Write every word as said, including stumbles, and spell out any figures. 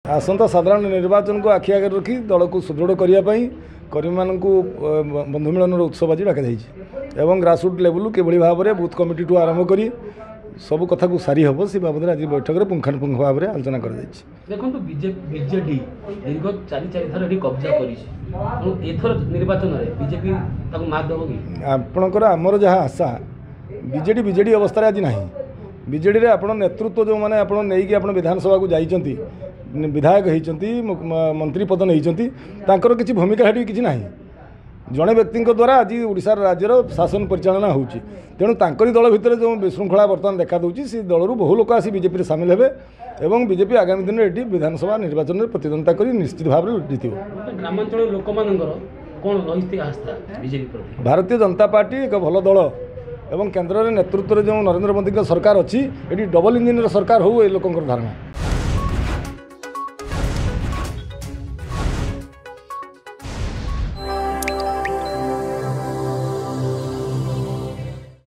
आसंता साधारण निर्वाचन को आखि आगे रखी दल को सुदृढ़ करने कर्मी मान बंधु मिलन उत्सव आज डाक एवं ग्रासरूट लेवल किभली भाव में बूथ कमिटी ठू आरंभ कर सब कथा को सारी हम से बाबद आज बैठक में पुंखानुपुंख भाव में आलोचना कर देखो बीजेपी दीर्घ चार चार थर कब्जा कर निर्वाचन में बीजेपी मार देव कि आपणकर आमर जहाँ आशा बीजेडी बीजेडी अवस्था आज ना बीजेडी आप नेतृत्व जो मैंने आप नहीं विधानसभा को जाइए विधायक होती मंत्री पद नहीं किसी भूमिका हेटी किसी ना जड़े व्यक्ति द्वारा आज ओडिशा राज्यर शासन परिचालना होची तेणु तांकरी दल भितर जो विशृंखला बर्तमान देखा दूची से दलरू बहु लोक आसी बीजेपी सामिल हेबे एवं बीजेपी आगामी दिन में विधानसभा निर्वाचन में प्रतिद्वंदिता कर निश्चित भाव में जीत ग्रामांचल लोक कौन आस्था बीजेपी भारतीय जनता पार्टी एक भल दल एवं केन्द्र नेतृत्व जो नरेंद्र मोदी सरकार अच्छी ये डबल इंजिन सरकार हो ये लोक धारणा।